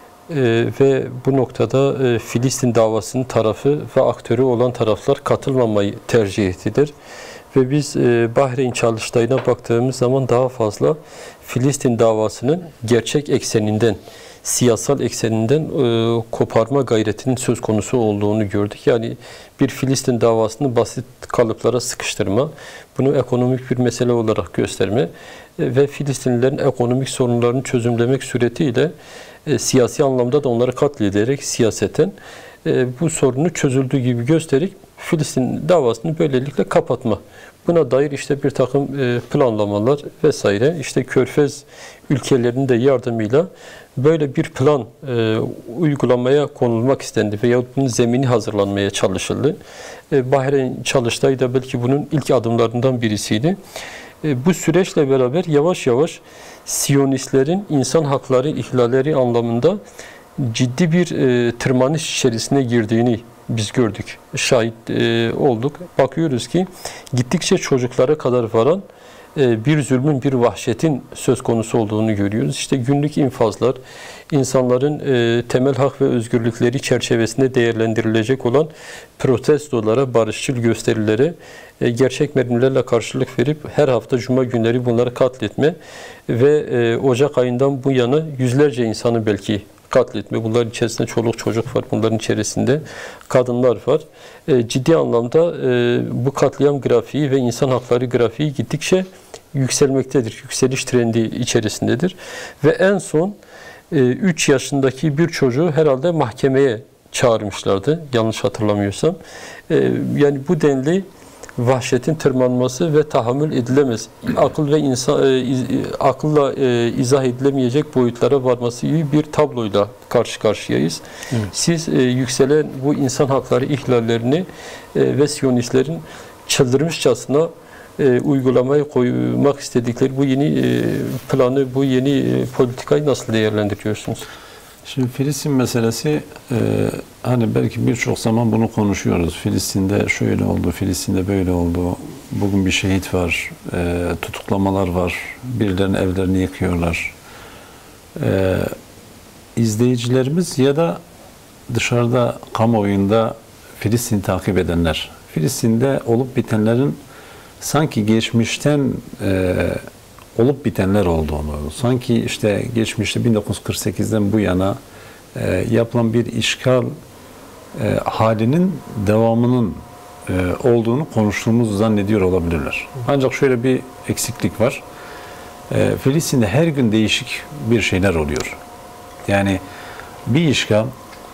ve bu noktada e, Filistin davasının tarafı ve aktörü olan taraflar katılmamayı tercih ettiler. Ve biz e, Bahreyn çalıştayına baktığımız zaman daha fazla Filistin davasının gerçek ekseninden, siyasal ekseninden e, koparma gayretinin söz konusu olduğunu gördük. Yani bir Filistin davasını basit kalıplara sıkıştırma, bunu ekonomik bir mesele olarak gösterme e, ve Filistinlilerin ekonomik sorunlarını çözümlemek suretiyle e, siyasi anlamda da onları katlederek siyaseten e, bu sorunu çözüldüğü gibi gösterip Filistin davasını böylelikle kapatma. Buna dair işte bir takım planlamalar vesaire, işte Körfez ülkelerinin de yardımıyla böyle bir plan e, uygulamaya konulmak istendi veyahut bunun zemini hazırlanmaya çalışıldı. E, Bahreyn çalıştayı da belki bunun ilk adımlarından birisiydi. E, bu süreçle beraber yavaş yavaş Siyonistlerin insan hakları ihlalleri anlamında ciddi bir e, tırmanış içerisine girdiğini biz gördük, şahit e, olduk. Bakıyoruz ki gittikçe çocuklara kadar varan e, bir zulmün, bir vahşetin söz konusu olduğunu görüyoruz. İşte günlük infazlar, insanların e, temel hak ve özgürlükleri çerçevesinde değerlendirilecek olan protestolara, barışçıl gösterilere e, gerçek mermilerle karşılık verip her hafta cuma günleri bunları katletme ve e, Ocak ayından bu yana yüzlerce insanı belki katletme. Bunların içerisinde çoluk çocuk var. Bunların içerisinde kadınlar var. E, ciddi anlamda e, bu katliam grafiği ve insan hakları grafiği gittikçe yükselmektedir. Yükseliş trendi içerisindedir. Ve en son üç yaşındaki bir çocuğu herhalde mahkemeye çağırmışlardı. Yanlış hatırlamıyorsam. E, yani bu denli vahşetin tırmanması ve tahammül edilemez, akıl ve insan e, iz, akılla e, izah edilemeyecek boyutlara varması gibi bir tabloyla karşı karşıyayız. Evet. Siz e, yükselen bu insan hakları ihlallerini e, ve Siyonistlerin çıldırmışçasına e, uygulamaya koymak istedikleri bu yeni e, planı, bu yeni e, politikayı nasıl değerlendiriyorsunuz? Şimdi Filistin meselesi e, hani belki birçok zaman bunu konuşuyoruz. Filistin'de şöyle oldu, Filistin'de böyle oldu. Bugün bir şehit var, e, tutuklamalar var, birilerinin evlerini yıkıyorlar. E, izleyicilerimiz ya da dışarıda kamuoyunda Filistin takip edenler, Filistin'de olup bitenlerin sanki geçmişten e, olup bitenler olduğunu, sanki işte geçmişte bin dokuz yüz kırk sekizden bu yana e, yapılan bir işgal e, halinin devamının e, olduğunu konuştuğumuzu zannediyor olabilirler. Ancak şöyle bir eksiklik var. E, Filistin'de her gün değişik bir şeyler oluyor. Yani bir işgal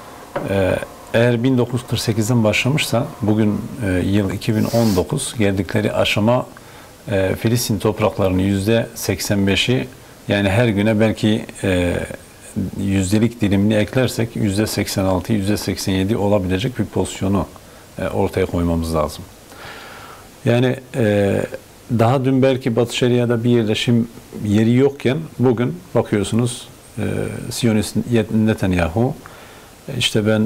e, eğer bin dokuz yüz kırk sekizden başlamışsa bugün e, yıl iki bin on dokuz geldikleri aşama e, Filistin topraklarının yüzde seksen beşi, yani her güne belki e, yüzdelik dilimini eklersek yüzde seksen altı yüzde seksen yedi olabilecek bir pozisyonu e, ortaya koymamız lazım. Yani e, daha dün belki Batı Şeria'da bir yerleşim yeri yokken bugün bakıyorsunuz e, Siyonist Netanyahu işte ben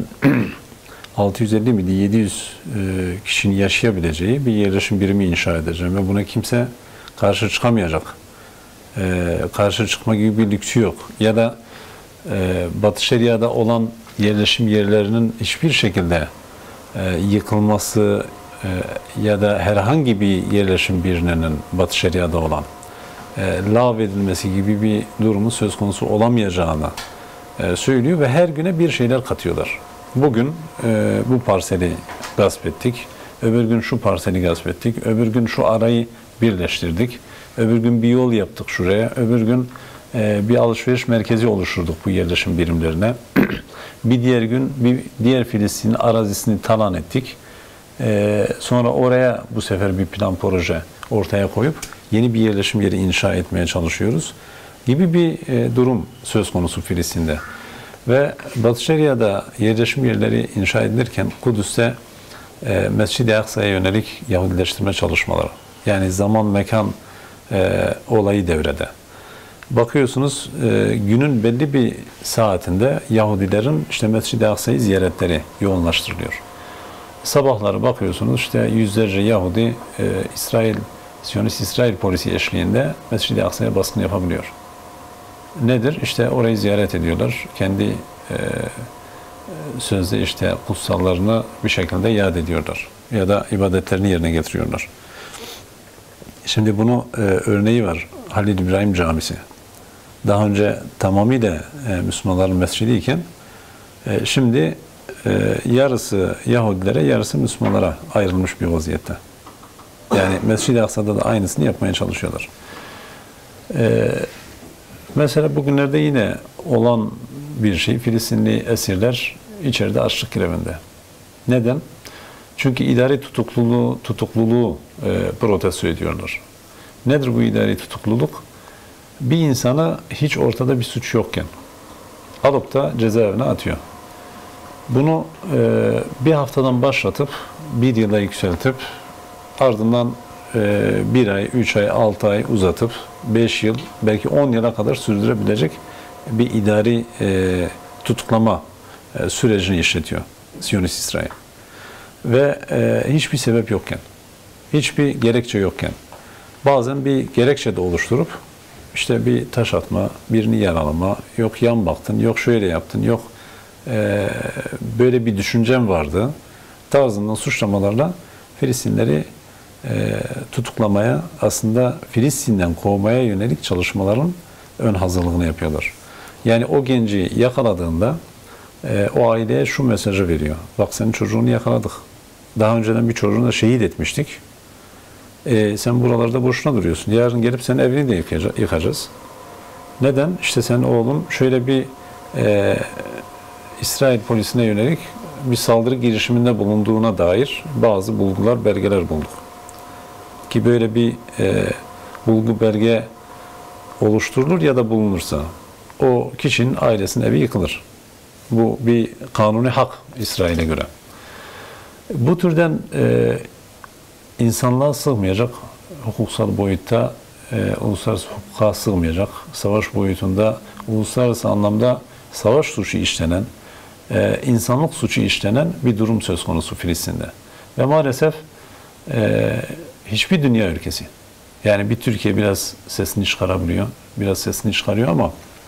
altı yüz elli miydi yedi yüz e, kişinin yaşayabileceği bir yerleşim birimi inşa edeceğim ve buna kimse karşı çıkamayacak. E, karşı çıkma gibi bir lüksü yok. Ya da e, Batı Şeria'da olan yerleşim yerlerinin hiçbir şekilde e, yıkılması e, ya da herhangi bir yerleşim birinin Batı Şeria'da olan e, lağvedilmesi gibi bir durumun söz konusu olamayacağını e, söylüyor ve her güne bir şeyler katıyorlar. Bugün e, bu parseli gasp ettik öbür gün şu parseli gasp ettik, öbür gün şu arayı birleştirdik, öbür gün bir yol yaptık şuraya, öbür gün e, bir alışveriş merkezi oluşturduk bu yerleşim birimlerine. Bir diğer gün bir diğer Filistin'in arazisini talan ettik. E, sonra oraya bu sefer bir plan proje ortaya koyup yeni bir yerleşim yeri inşa etmeye çalışıyoruz gibi bir e, durum söz konusu Filistin'de. Ve Batı Şeria'da yerleşim yerleri inşa edilirken Kudüs'te e, Mescid-i Aksa'ya yönelik Yahudileştirme çalışmaları, yani zaman mekan e, olayı devrede. Bakıyorsunuz e, günün belli bir saatinde Yahudilerin işte Mescid-i Aksa'yı ziyaretleri yoğunlaştırılıyor. Sabahları bakıyorsunuz işte yüzlerce Yahudi e, İsrail, Siyonist İsrail polisi eşliğinde Mescid-i Aksa'ya baskın yapabiliyor. Nedir? İşte orayı ziyaret ediyorlar. Kendi e, sözde işte kutsallarını bir şekilde yad ediyorlar. Ya da ibadetlerini yerine getiriyorlar. Şimdi bunu e, örneği var. Halil İbrahim Camisi. Daha önce tamamıyla e, Müslümanların mescidi iken e, şimdi e, yarısı Yahudilere, yarısı Müslümanlara ayrılmış bir vaziyette. Yani Mescid-i Aksa'da da aynısını yapmaya çalışıyorlar. E, mesela bugünlerde yine olan bir şey, Filistinli esirler içeride açlık grevinde. Neden? Çünkü idari tutukluluğu, tutukluluğu e, protesto ediyorlar. Nedir bu idari tutukluluk? Bir insana hiç ortada bir suç yokken alıp da cezaevine atıyor. Bunu e, bir haftadan başlatıp bir yıla yükseltip ardından e, bir ay, üç ay, altı ay uzatıp beş yıl, belki on yıla kadar sürdürebilecek bir idari e, tutuklama e, sürecini işletiyor Siyonist İsrail. Ve e, hiçbir sebep yokken, hiçbir gerekçe yokken, bazen bir gerekçe de oluşturup işte bir taş atma, birini yaralama, yok yan baktın, yok şöyle yaptın, yok e, böyle bir düşüncem vardı tarzından suçlamalarla Filistinleri e, tutuklamaya, aslında Filistin'den kovmaya yönelik çalışmaların ön hazırlığını yapıyorlar. Yani o genci yakaladığında e, o aileye şu mesajı veriyor. Bak senin çocuğunu yakaladık. Daha önceden bir çocuğunu da şehit etmiştik. E, sen buralarda boşuna duruyorsun. Yarın gelip senin evini de yıkacağız. Neden? İşte sen oğlum şöyle bir e, İsrail polisine yönelik bir saldırı girişiminde bulunduğuna dair bazı bulgular, belgeler bulduk. Ki böyle bir e, bulgu, belge oluşturulur ya da bulunursa o kişinin ailesinin evi yıkılır. Bu bir kanuni hak İsrail'e göre. Bu türden e, insanlığa sığmayacak, hukuksal boyutta e, uluslararası hukuka sığmayacak, savaş boyutunda uluslararası anlamda savaş suçu işlenen, e, insanlık suçu işlenen bir durum söz konusu Filistin'de. Ve maalesef e, hiçbir dünya ülkesi, yani bir Türkiye biraz sesini çıkarabiliyor, biraz sesini çıkarıyor ama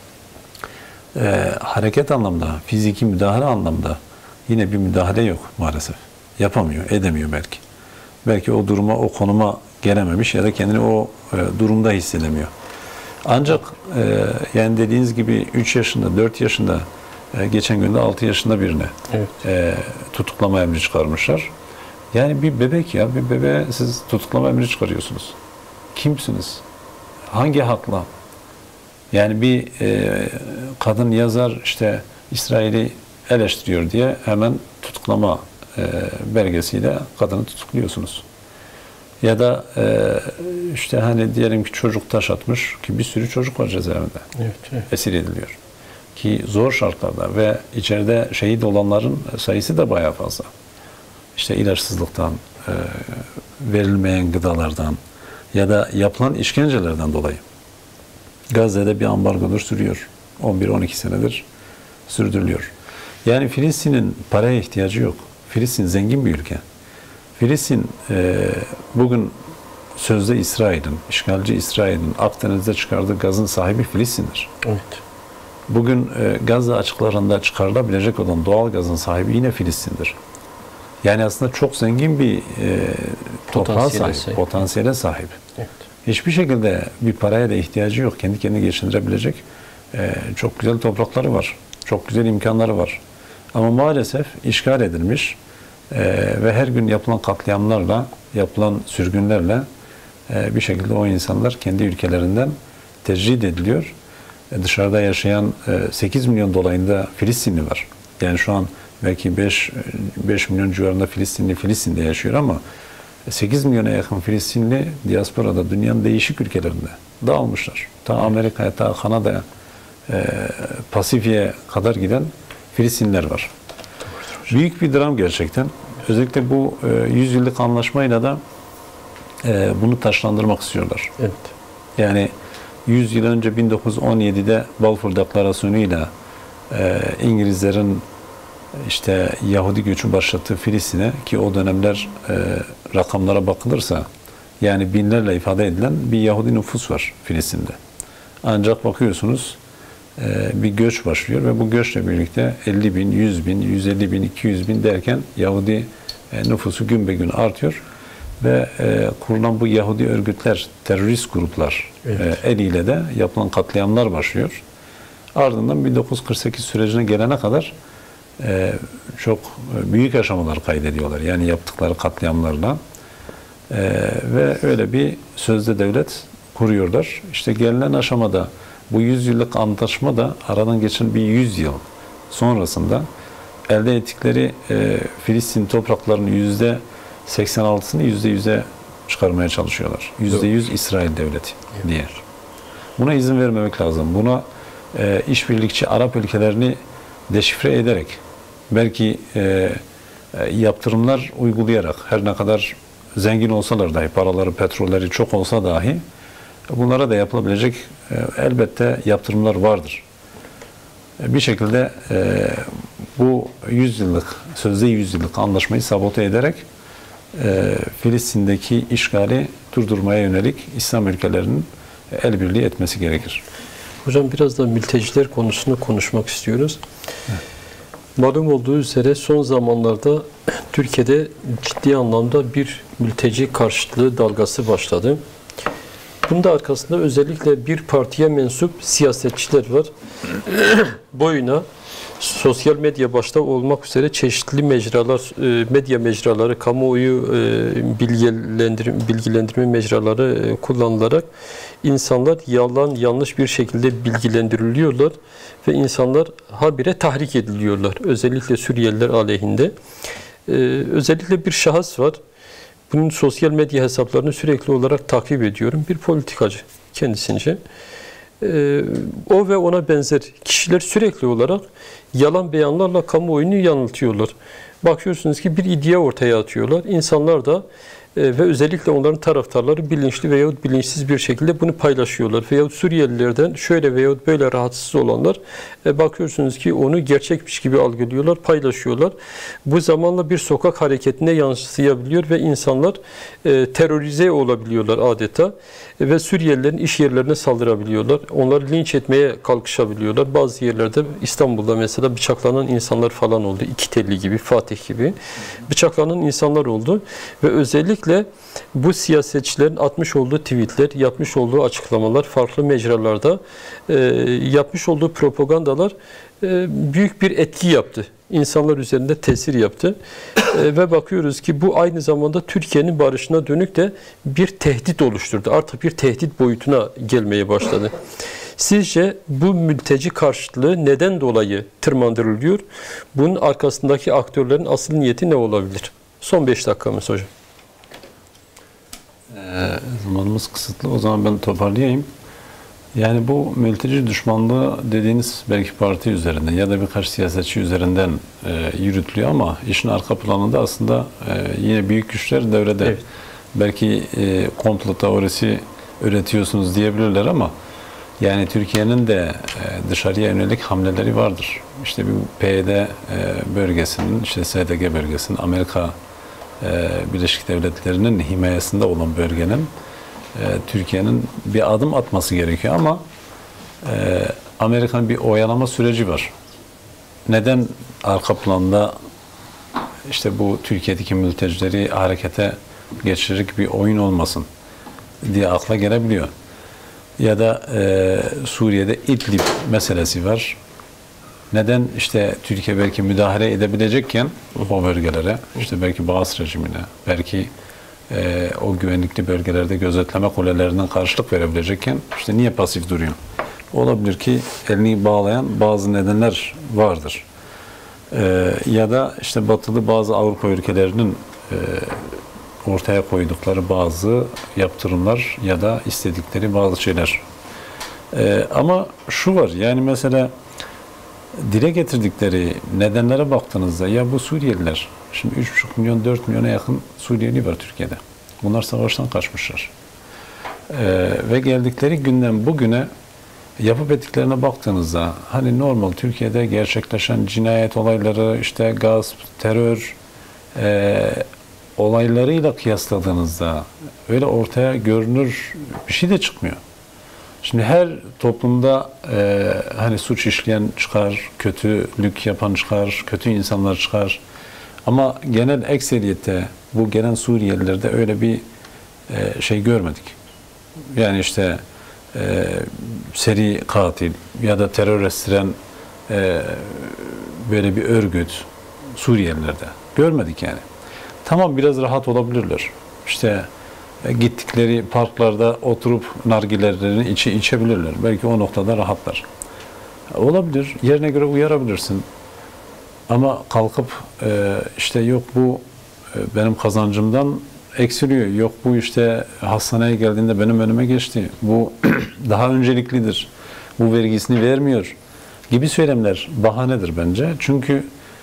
e, hareket anlamda, fiziki müdahale anlamda yine bir müdahale yok maalesef. Yapamıyor, edemiyor belki. Belki o duruma, o konuma gelememiş ya da kendini o e, durumda hissedemiyor. Ancak e, yani dediğiniz gibi üç yaşında, dört yaşında, e, geçen günde altı yaşında birine evet. e, tutuklama emri çıkarmışlar. Yani bir bebek ya, bir bebeğe siz tutuklama emri çıkarıyorsunuz. Kimsiniz? Hangi hakla? Yani bir e, kadın yazar işte İsrail'i eleştiriyor diye hemen tutuklama e, belgesiyle kadını tutukluyorsunuz. Ya da e, işte hani diyelim ki çocuk taş atmış ki bir sürü çocuk var cezaevinde. Evet, evet. Esir ediliyor. Ki zor şartlarda ve içeride şehit olanların sayısı da bayağı fazla. İşte ilaçsızlıktan, e, verilmeyen gıdalardan ya da yapılan işkencelerden dolayı. Gazze'de bir ambargodur sürüyor. on bir on iki senedir sürdürülüyor. Yani Filistin'in paraya ihtiyacı yok. Filistin zengin bir ülke. Filistin e, bugün sözde İsrail'in, işgalci İsrail'in Akdeniz'de çıkardığı gazın sahibi Filistin'dir. Evet. Bugün e, Gazze açıklarında çıkarılabilecek olan doğal gazın sahibi yine Filistin'dir. Yani aslında çok zengin bir e, toprağa sahip, sahip, potansiyele sahip. Evet. Hiçbir şekilde bir paraya da ihtiyacı yok. Kendi kendini geçindirebilecek e, çok güzel toprakları var. Çok güzel imkanları var. Ama maalesef işgal edilmiş, E, ve her gün yapılan katliamlarla, yapılan sürgünlerle e, bir şekilde o insanlar kendi ülkelerinden tecrid ediliyor. E, dışarıda yaşayan e, sekiz milyon dolayında Filistinli var. Yani şu an belki beş milyon civarında Filistinli Filistin'de yaşıyor ama sekiz milyona yakın Filistinli diasporada dünyanın değişik ülkelerinde dağılmışlar. Ta Amerika'ya, ta Kanada'ya, e, Pasifik'e kadar giden Filistinliler var. Büyük bir dram gerçekten. Özellikle bu e, yüz yıllık anlaşmayla da e, bunu taşlandırmak istiyorlar. Evet. Yani yüz yıl önce bin dokuz yüz on yedi'de Balfour Deklarasyonu'yla e, İngilizlerin işte Yahudi göçü başlattığı Filistin'e, ki o dönemler e, rakamlara bakılırsa yani binlerle ifade edilen bir Yahudi nüfus var Filistin'de. Ancak bakıyorsunuz e, bir göç başlıyor ve bu göçle birlikte elli bin, yüz bin, yüz elli bin, iki yüz bin derken Yahudi e, nüfusu gün be gün artıyor ve e, kurulan bu Yahudi örgütler, terörist gruplar evet. e, eliyle de yapılan katliamlar başlıyor. Ardından bin dokuz yüz kırk sekiz sürecine gelene kadar Ee, çok büyük aşamalar kaydediyorlar. Yani yaptıkları katliamlarla ee, ve öyle bir sözde devlet kuruyorlar. İşte gelinen aşamada bu yüz yıllık antlaşma da aradan geçen bir yüz yıl sonrasında elde ettikleri e, Filistin topraklarının yüzde seksen altısını yüzde yüze çıkarmaya çalışıyorlar. Yüzde yüz İsrail devleti diye. Buna izin vermemek lazım. Buna e, işbirlikçi Arap ülkelerini deşifre ederek belki e, e, yaptırımlar uygulayarak her ne kadar zengin olsalar dahi, paraları, petrolleri çok olsa dahi bunlara da yapılabilecek e, elbette yaptırımlar vardır. E, bir şekilde e, bu yüz yıllık, sözde yüz yıllık anlaşmayı sabote ederek e, Filistin'deki işgali durdurmaya yönelik İslam ülkelerinin el birliği etmesi gerekir. Hocam biraz da mülteciler konusunu konuşmak istiyoruz. Evet. Malum olduğu üzere son zamanlarda Türkiye'de ciddi anlamda bir mülteci karşıtlığı dalgası başladı. Bunda arkasında özellikle bir partiye mensup siyasetçiler var. Boyuna sosyal medya başta olmak üzere çeşitli mecralar, medya mecraları, kamuoyu bilgilendirme, bilgilendirme mecraları kullanılarak insanlar yalan, yanlış bir şekilde bilgilendiriliyorlar ve insanlar habire tahrik ediliyorlar. Özellikle Suriyeliler aleyhinde. Özellikle bir şahıs var. Bunun sosyal medya hesaplarını sürekli olarak takip ediyorum. Bir politikacı kendisince. Ee, o ve ona benzer kişiler sürekli olarak yalan beyanlarla kamuoyunu yanıltıyorlar. Bakıyorsunuz ki bir iddia ortaya atıyorlar. İnsanlar da e, ve özellikle onların taraftarları bilinçli veyahut bilinçsiz bir şekilde bunu paylaşıyorlar. Veyahut Suriyelilerden şöyle veyahut böyle rahatsız olanlar e, bakıyorsunuz ki onu gerçekmiş gibi algılıyorlar, paylaşıyorlar. Bu zamanla bir sokak hareketine yansıyabiliyor ve insanlar e, terörize olabiliyorlar adeta. E, ve Suriyelilerin iş yerlerine saldırabiliyorlar. Onları linç etmeye kalkışabiliyorlar. Bazı yerlerde İstanbul'da mesela bıçaklanan insanlar falan oldu. İki Telli gibi, Fatih gibi bıçaklanan insanlar oldu. Ve özellikle bu siyasetçilerin atmış olduğu tweetler, yapmış olduğu açıklamalar, farklı mecralarda e, yapmış olduğu propagandalar e, büyük bir etki yaptı. İnsanlar üzerinde tesir yaptı. e, ve bakıyoruz ki bu aynı zamanda Türkiye'nin barışına dönük de bir tehdit oluşturdu. Artık bir tehdit boyutuna gelmeye başladı. Sizce bu mülteci karşıtlığı neden dolayı tırmandırılıyor? Bunun arkasındaki aktörlerin asıl niyeti ne olabilir? Son beş dakikamız hocam. E, zamanımız kısıtlı. O zaman ben toparlayayım. Yani bu mülteci düşmanlığı dediğiniz belki parti üzerinden ya da birkaç siyasetçi üzerinden e, yürütülüyor ama işin arka planında aslında e, yine büyük güçler devrede. Evet. Belki e, komplo teorisi üretiyorsunuz diyebilirler ama yani Türkiye'nin de e, dışarıya yönelik hamleleri vardır. İşte bu P Y D e, bölgesinin, işte S D G bölgesinin, Amerika e, Birleşik Devletleri'nin himayesinde olan bölgenin Türkiye'nin bir adım atması gerekiyor ama e, Amerika'nın bir oyalama süreci var. Neden arka planda işte bu Türkiye'deki mültecileri harekete geçirecek bir oyun olmasın diye akla gelebiliyor. Ya da e, Suriye'de İdlib meselesi var. neden işte Türkiye belki müdahale edebilecekken o bölgelere, işte belki Baas rejimine, belki e, o güvenlikli bölgelerde gözetleme kulelerinden karşılık verebilecekken işte niye pasif duruyor? Olabilir ki elini bağlayan bazı nedenler vardır. E, ya da işte batılı bazı Avrupa ülkelerinin e, ortaya koydukları bazı yaptırımlar ya da istedikleri bazı şeyler. Ee, ama şu var, yani mesela dile getirdikleri nedenlere baktığınızda, ya bu Suriyeliler, şimdi üç buçuk milyon dört milyona yakın Suriyeli var Türkiye'de. Bunlar savaştan kaçmışlar. Ee, ve geldikleri günden bugüne yapıp ettiklerine baktığınızda, hani normal Türkiye'de gerçekleşen cinayet olayları, işte gasp, terör e, olaylarıyla kıyasladığınızda öyle ortaya görünür bir şey de çıkmıyor. Şimdi her toplumda e, hani suç işleyen çıkar, kötülük yapan çıkar, kötü insanlar çıkar. Ama genel ekseriyette bu gelen Suriyelilerde öyle bir e, şey görmedik. Yani işte e, seri katil ya da terör estiren e, böyle bir örgüt Suriyelilerde görmedik yani. Tamam, biraz rahat olabilirler. İşte gittikleri parklarda oturup nargilelerini içi içebilirler. Belki o noktada rahatlar. Olabilir. Yerine göre uyarabilirsin. Ama kalkıp e, işte yok bu e, benim kazancımdan eksiliyor. Yok bu işte hastaneye geldiğinde benim önüme geçti. Bu daha önceliklidir. Bu vergisini vermiyor gibi söylemler bahanedir bence. Çünkü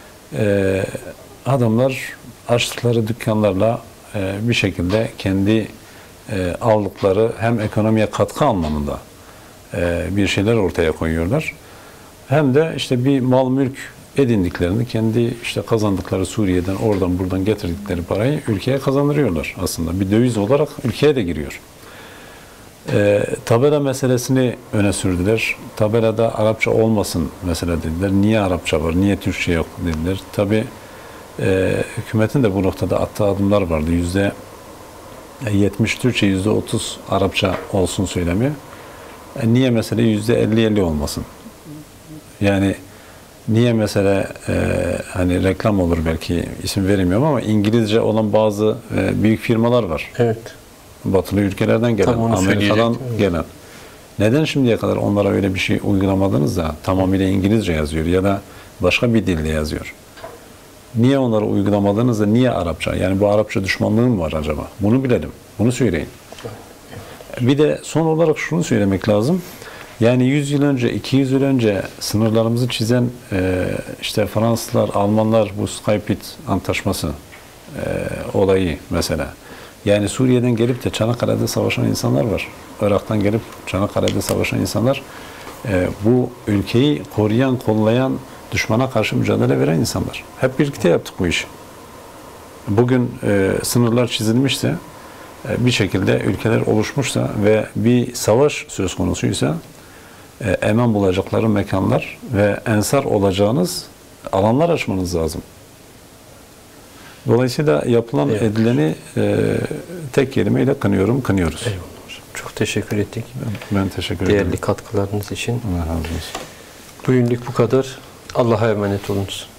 e, adamlar açtıkları dükkanlarla e, bir şekilde kendi e, aldıkları hem ekonomiye katkı anlamında e, bir şeyler ortaya koyuyorlar. Hem de işte bir mal mülk edindiklerini, kendi işte kazandıkları Suriye'den oradan buradan getirdikleri parayı ülkeye kazandırıyorlar aslında. Bir döviz olarak ülkeye de giriyor. E, tabela meselesini öne sürdüler. Tabelada Arapça olmasın mesela dediler. Niye Arapça var, niye Türkçe yok dediler. Tabii e, hükümetin de bu noktada attığı adımlar vardı. Yüzde yetmiş Türkçe, yüzde otuz Arapça olsun söylemi. E, niye mesela yüzde elli elli olmasın? Yani niye mesela e, hani reklam olur, belki isim veremiyorum ama İngilizce olan bazı e, büyük firmalar var. Evet. Batılı ülkelerden gelen, Amerika'dan gelen. Neden şimdiye kadar onlara öyle bir şey uygulamadınız da tamamıyla İngilizce yazıyor ya da başka bir dilde yazıyor? Niye onları uygulamadınız da niye Arapça? Yani bu Arapça düşmanlığı mı var acaba? Bunu bilelim. Bunu söyleyin. Bir de son olarak şunu söylemek lazım. Yani yüz yıl önce, iki yüz yıl önce sınırlarımızı çizen e, işte Fransızlar, Almanlar, bu Skypit antlaşması e, olayı mesela. Yani Suriye'den gelip de Çanakkale'de savaşan insanlar var. Irak'tan gelip Çanakkale'de savaşan insanlar. E, bu ülkeyi koruyan, kollayan, düşmana karşı mücadele veren insanlar. Hep birlikte yaptık bu işi. Bugün e, sınırlar çizilmişse, e, bir şekilde ülkeler oluşmuşsa ve bir savaş söz konusuysa e, eman bulacakları mekanlar ve ensar olacağınız alanlar açmanız lazım. Dolayısıyla yapılan, evet, edileni e, tek kelimeyle kınıyorum, kınıyoruz. Eyvallah. Çok teşekkür ettik. Ben, ben teşekkür ederim. Değerli katkılarınız için. Allah razı olsun. Bugünlük bu kadar. Allah'a emanet olunuz.